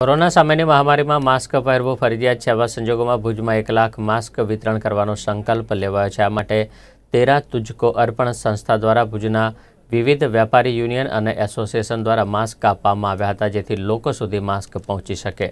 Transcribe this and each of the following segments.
Corona સામેની મહામારીમાં mask પહેરવું ફરજિયાત છે। આવા સંજોગોમાં ભુજમાં 1 લાખ માસ્ક વિતરણ કરવાનો સંકલ્પ લેવાયો છે। આ માટે તેરા તુજકો અર્પણ સંસ્થા દ્વારા ભુજના વિવિધ વેપારી યુનિયન અને એસોસિએશન દ્વારા માસ્ક આપવામાં આવ્યા હતા, જેથી લોકો સુધી માસ્ક પહોંચી શકે।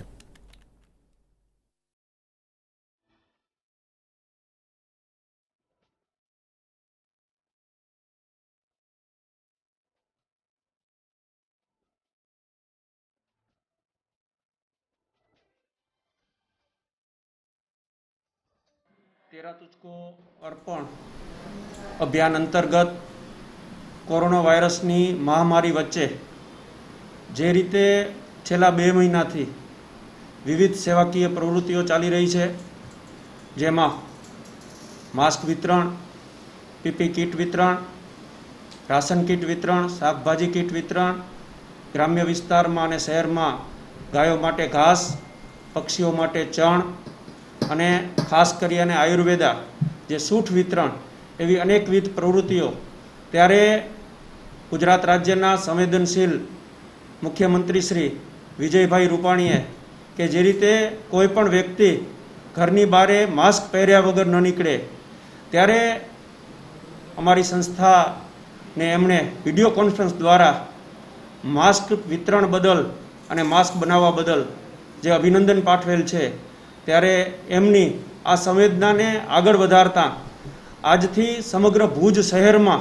तेरा तुझको अर्पण अभियान अंतर्गत कोरोना वायरसनी महामारी वच्चे जे रीते छेल्ला 2 महीनाथी विविध सेवाकीय प्रवृत्तिओ चाली रही है, जेमां मास्क वितरण, पीपी किट वितरण, राशन किट वितरण, शाकभाजी किट वितरण, ग्राम्य विस्तारमां अने शहेरमां गायो माटे घास, पक्षीओ माटे चण અને ખાસ કરીને આયુર્વેદા જે સૂઠ વિતરણ એવી અનેકવિધ પ્રવૃત્તિઓ ત્યારે ગુજરાત રાજ્યના સંવેદનશીલ મુખ્યમંત્રી શ્રી વિજયભાઈ રૂપાણીએ કે જે રીતે કોઈપણ વ્યક્તિ ઘરની બહારે માસ્ક પહેર્યા વગર ન નીકળે ત્યારે અમારી સંસ્થાને એમણે વિડીયો કોન્ફરન્સ દ્વારા માસ્ક વિતરણ બદલ અને માસ્ક બનાવવા બદલ જે અભિનંદન પાઠવેલ છે, ત્યારે એમની આ સંવેદનાને આગળ વધારતા આજથી સમગ્ર ભુજ શહેરમાં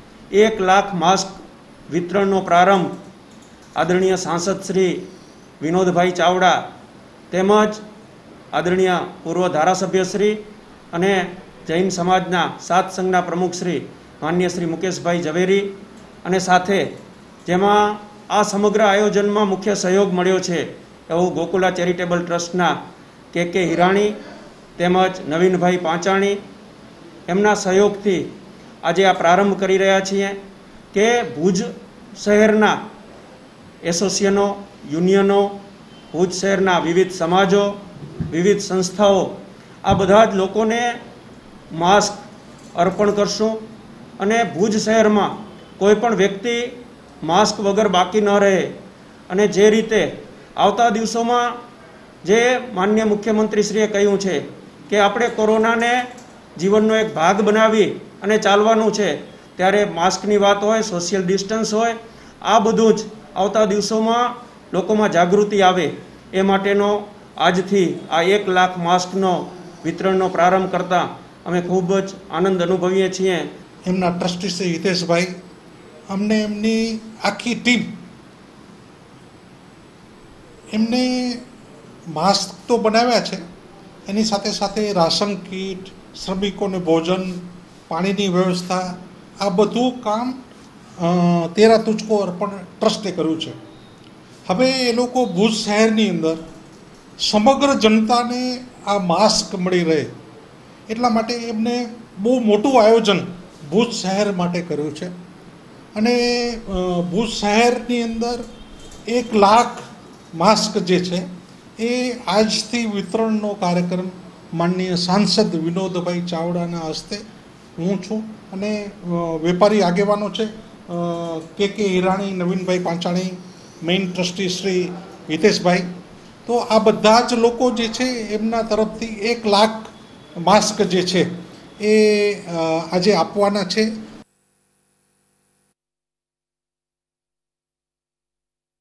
1 લાખ માસ્ક વિતરણનો પ્રારંભ આદરણીય સાંસદ શ્રી વિનોદભાઈ ચાવડા તેમજ આદરણીય પૂર્વ ધારાસભ્યશ્રી અને જૈન સમાજના 7 સંઘના પ્રમુખ શ્રી માન્ય શ્રી મુકેશભાઈ ઝવેરી અને સાથે જેમાં આ સમગ્ર આયોજનમાં મુખ્ય સહયોગ મળ્યો છે એવું ગોકુલા ચેરિટેબલ ટ્રસ્ટના के हिराणी तेमज नवीन भाई पांचाणी एमना सहयोग थी आज आ प्रारंभ करी रह्या छीए के भुज शहेरना एसोसिएशनो यूनियनो भुज शहेरना विविध समाजों विविध संस्थाओं आ बधा ज लोकोने मास्क अर्पण करशुं अने भुज शहेर में कोईपण व्यक्ति मास्क वगर बाकी न रहे अने जे रीते आवता दिवसों में जे माननीय मुख्यमंत्रीश्रीए कह्युं छे के आपणे कोरोनाने जीवननो एक भाग बनावी अने चालवानुं छे, त्यारे मास्कनी वात होय, सोशियल डिस्टन्स होय, आ बधुं ज आवता दिवसोमां लोकोमां जागृति आवे ए माटेनो आजथी आ 1 लाख मास्कनो वितरणनो प्रारंभ करता अमे खूब ज आनंद अनुभवीए छीए। एमना ट्रस्टी श्री हितेशभाई अमने एमनी आखी टीम एमने मास्क तो बनाव्या छे, एनी साथे साथे राशन किट, श्रमिकोने भोजन, पाणीनी व्यवस्था आ बधुं काम तेरा तुझको अर्पण ट्रस्टे कर्युं छे। हवे ए लोको भुज शहेरनी अंदर समग्र जनताने आ मास्क मळी रहे એટલા માટે એમને બહુ મોટું આયોજન ભુજ શહેર માટે કર્યું છે અને ભુજ શહેરની અંદર 1 લાખ માસ્ક જે છે એ આજથી વિતરણનો કાર્યક્રમ માનનીય સાંસદ વિનોદભાઈ ચાવડાના હસ્તે હું છું અને વેપારી આગેવાનો છે કે હિરાણી, નવીનભાઈ પાંચાણી, મેઇન ટ્રસ્ટી શ્રી હિતેશભાઈ, તો આ બધા જ લોકો જે છે એમના તરફથી 1 લાખ માસ્ક જે છે એ આજે આપવાના છે।